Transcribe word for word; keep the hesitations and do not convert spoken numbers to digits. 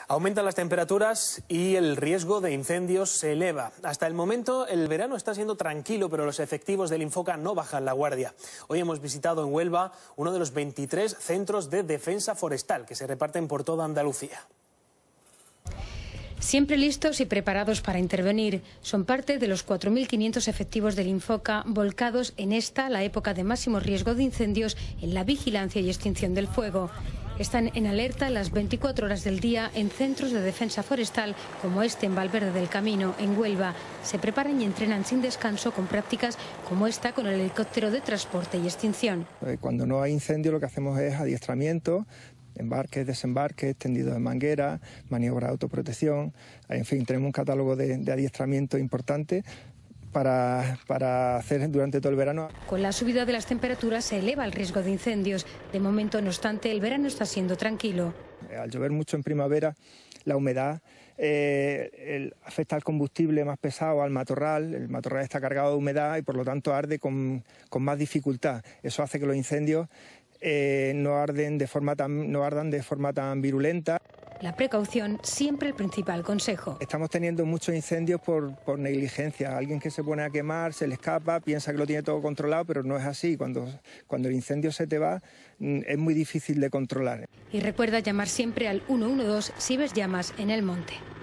Aumentan las temperaturas y el riesgo de incendios se eleva. Hasta el momento el verano está siendo tranquilo, pero los efectivos del Infoca no bajan la guardia. Hoy hemos visitado en Huelva uno de los veintitrés centros de defensa forestal que se reparten por toda Andalucía. Siempre listos y preparados para intervenir, son parte de los cuatro mil quinientos efectivos del Infoca volcados en esta, la época de máximo riesgo de incendios, en la vigilancia y extinción del fuego. Están en alerta las veinticuatro horas del día en centros de defensa forestal como este en Valverde del Camino, en Huelva. Se preparan y entrenan sin descanso con prácticas como esta con el helicóptero de transporte y extinción. Cuando no hay incendio lo que hacemos es adiestramiento, embarques, desembarques, tendidos de manguera, maniobras de autoprotección, en fin, tenemos un catálogo de, de adiestramiento importante para, para hacer durante todo el verano. Con la subida de las temperaturas se eleva el riesgo de incendios. De momento, no obstante, el verano está siendo tranquilo. Al llover mucho en primavera, la humedad eh, el, afecta al combustible más pesado, al matorral. El matorral está cargado de humedad y por lo tanto arde con, con más dificultad. Eso hace que los incendios eh, no, arden de forma tan, no ardan de forma tan virulenta. La precaución, siempre el principal consejo. Estamos teniendo muchos incendios por, por negligencia. Alguien que se pone a quemar, se le escapa, piensa que lo tiene todo controlado, pero no es así. Cuando, cuando el incendio se te va, es muy difícil de controlar. Y recuerda llamar siempre al uno uno dos si ves llamas en el monte.